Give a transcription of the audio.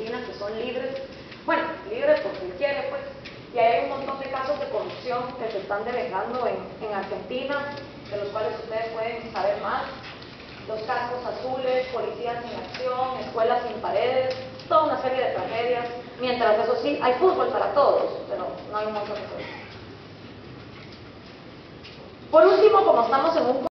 Argentina que son libres, bueno, libres porque quiere, pues, y hay un montón de casos de corrupción que se están devengando en Argentina, de los cuales ustedes pueden saber más. Los cascos azules, policías sin acción, escuelas sin paredes, toda una serie de tragedias, mientras eso sí, hay fútbol para todos, pero no hay un montón de cosas. Por último, como estamos en un